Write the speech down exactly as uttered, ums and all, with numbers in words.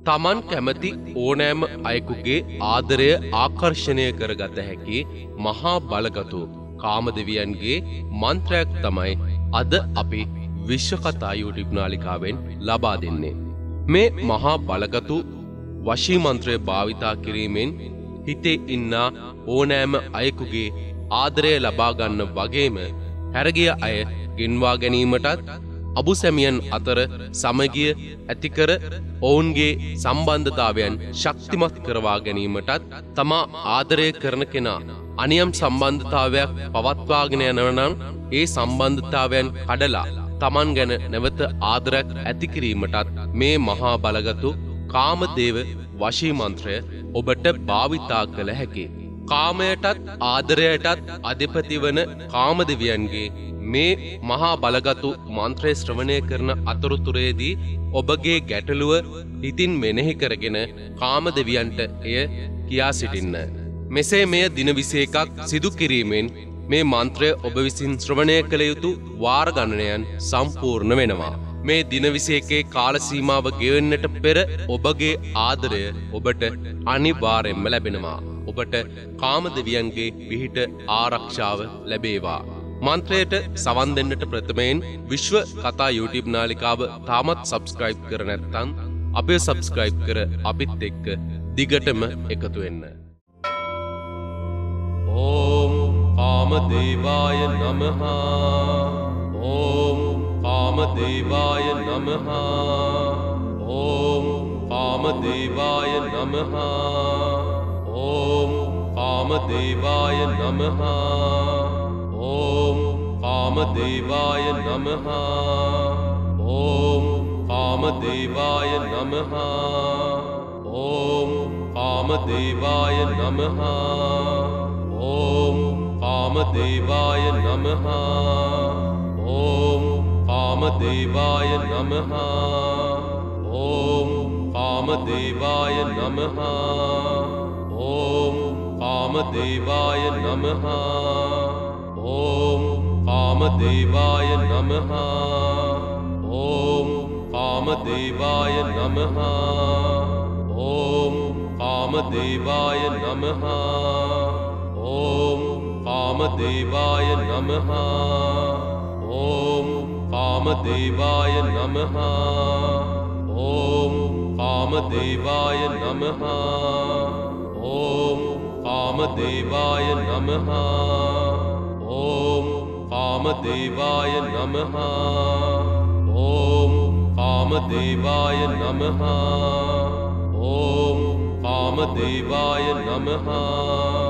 තමන් කැමති ඕනෑම අයෙකුගේ ආදරය ආකර්ෂණය කරගත හැකි මහා බලගතු කාමදෙවියන්ගේ මන්ත්‍රයක් තමයි අද අපි විශ්වකතා YouTube නාලිකාවෙන් ලබා දෙන්නේ. මේ මහා බලගතු වශී මන්ත්‍රය භාවිතා කිරීමෙන් හිතේ ඉන්න ඕනෑම අයෙකුගේ ආදරය ලබා ගන්න වගේම හැරගිය අය ගෙන්වා ගැනීමටත් අබුසැමියන් අතර සමගිය ඇතිකර ඔවුන්ගේ සම්බන්ධතාවයන් ශක්තිමත් කරවා ගැනීමටත් තමා ආදරය කරන කෙනා අනියම් සම්බන්ධතාවයක් පවත්වාගෙන යනවා නම් ඒ සම්බන්ධතාවයන් කඩලා තමන් ගැන නැවත ආදරයක් ඇති කිරීමටත් මේ මහා බලගතු කාමදේව වශී මන්ත්‍රය ඔබට භාවිතා කළ හැකියි. කාමයටත් ආදරයටත් අධිපති වන කාමදෙවියන්ගේ මේ මහා බලගතු මන්ත්‍රය ශ්‍රවණය කරන අතරතුරේදී ඔබගේ ගැටලුව හිතින් මෙනෙහි කරගෙන කාමදෙවියන්ට එය කියා සිටින්න. මෙසේ මෙය දින විසිඑකක් සිදු කිරීමෙන් මේ මන්ත්‍රය ඔබ විසින් ශ්‍රවණය කළ යුතු වාර ගණනයන් සම්පූර්ණ වෙනවා. මේ දින විසිඑකේ කාල සීමාව ගෙවෙන්නට පෙර ඔබගේ ආදරය ඔබට අනිවාර්යෙන්ම ලැබෙනවා. ඔබට කාමදෙවියන්ගේ පිහිට ආරක්ෂාව ලැබේවා. මන්ත්‍රයට සවන් දෙන්නට ප්‍රථමයෙන් විශ්ව කතා YouTube නාලිකාව තාමත් subscribe කර නැත්නම් අපේ subscribe කර අපිත් එක්ක දිගටම එකතු වෙන්න. ඕම් කාමදේවාය නමః. ඕම් කාමදේවාය නමః. ඕම් කාමදේවාය නමః. ඕම් කාමදේවාය නමః. ඕම් කාමදේවාය නමః. ඕම් කාමදේවාය නමః. ඕම් කාමදේවාය නමః. ඕම් කාමදේවාය නමః. ඕම් කාමදේවාය නමః. ඕම් කාමදේවාය නමః. ඕම් කාමදේවාය නමഃ. ඕම් කාමදේවාය නමః. ඕම් කාමදේවාය නමః. ඕම් කාමදේවාය නමః. ඕම් කාමදේවාය නමః. ඕම් කාමදේවාය නමః. ඕම් කාමදේවාය නමঃ. ඕම් කාමදේවාය නමః. ඕම් කාමදේවාය නමః. ඕම් කාමදේවාය නමః. ඕම් කාමදේවාය නමః.